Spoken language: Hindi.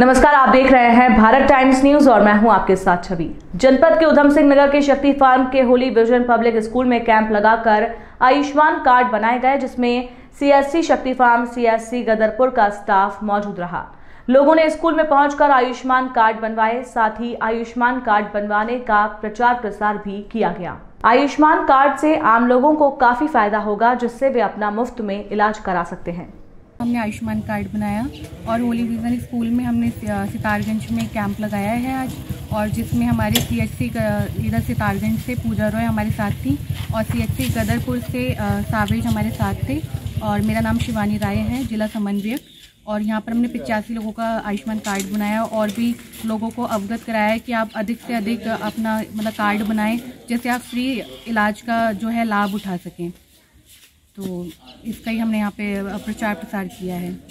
नमस्कार, आप देख रहे हैं भारत टाइम्स न्यूज और मैं हूं आपके साथ छवि। जनपद के उधम सिंह नगर के शक्ति फार्म के होली विजन पब्लिक स्कूल में कैंप लगाकर आयुष्मान कार्ड बनाए गए, जिसमें सीएससी शक्ति फार्म, सीएससी गदरपुर का स्टाफ मौजूद रहा। लोगों ने स्कूल में पहुंचकर आयुष्मान कार्ड बनवाए, साथ ही आयुष्मान कार्ड बनवाने का प्रचार प्रसार भी किया गया। आयुष्मान कार्ड से आम लोगों को काफी फायदा होगा, जिससे वे अपना मुफ्त में इलाज करा सकते हैं। हमने आयुष्मान कार्ड बनाया और होली विजन स्कूल में हमने सितारगंज में कैंप लगाया है आज, और जिसमें हमारे सीएचसी इधर सितारगंज से पूजा रॉय हमारे साथ थी और सीएचसी गदरपुर से सावेज हमारे साथ थे, और मेरा नाम शिवानी राय है, जिला समन्वयक। और यहाँ पर हमने 85 लोगों का आयुष्मान कार्ड बनाया और भी लोगों को अवगत कराया है कि आप अधिक से अधिक अपना कार्ड बनाएं, जैसे आप फ्री इलाज का जो है लाभ उठा सकें। तो इसका ही हमने यहाँ पे प्रचार प्रसार किया है।